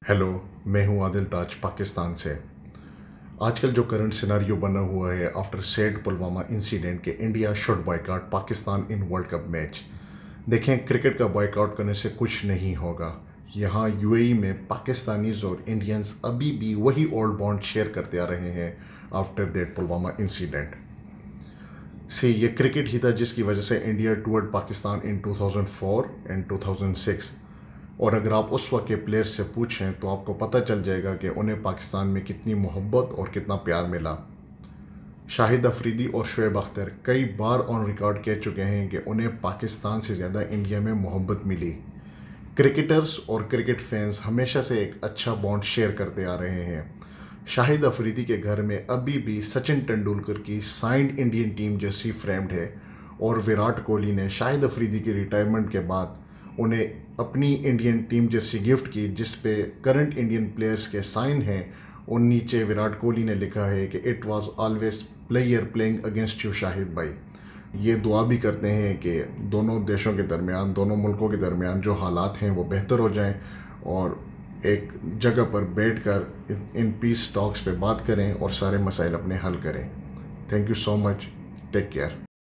Hello, मैं हूं आदिल ताज पाकिस्तान से। आजकल जो करंट सिनारियो बना हुआ है आफ्टर सैड पुलवामा इंसिडेंट के India should boycott Pakistan in world cup match. देखें, क्रिकेट का बॉयकॉट करने से कुछ नहीं होगा। यहाँ यूएई में पाकिस्तानीज और इंडियंस अभी भी वही ओल्ड बॉन्ड शेयर करते आ रहे हैं आफ्टर दैट पुलवामा इंसिडेंट से। ये क्रिकेट ही था जिसकी वजह से India toward Pakistan in 2004 and 2006। और अगर आप उस वक्त के प्लेयर्स से पूछें तो आपको पता चल जाएगा कि उन्हें पाकिस्तान में कितनी मोहब्बत और कितना प्यार मिला। शाहिद अफरीदी और शुएब अख्तर कई बार ऑन रिकॉर्ड कह चुके हैं कि उन्हें पाकिस्तान से ज़्यादा इंडिया में मोहब्बत मिली। क्रिकेटर्स और क्रिकेट फैंस हमेशा से एक अच्छा बॉन्ड शेयर करते आ रहे हैं। शाहिद अफरीदी के घर में अभी भी सचिन तेंदुलकर की signed Indian team jersey framed है, और विराट कोहली ने शाहिद अफरीदी की रिटायरमेंट के बाद उन्हें अपनी इंडियन टीम जर्सी गिफ्ट की, जिस पे करंट इंडियन प्लेयर्स के साइन हैं। और नीचे विराट कोहली ने लिखा है कि it was always player playing against you Shahid भाई। ये दुआ भी करते हैं कि दोनों देशों के दरमियान, दोनों मुल्कों के दरमियान जो हालात हैं वो बेहतर हो जाएं और एक जगह पर बैठकर इन पीस टॉक्स पे बात करें और सारे मसाइल अपने हल करें। Thank you so much. Take care.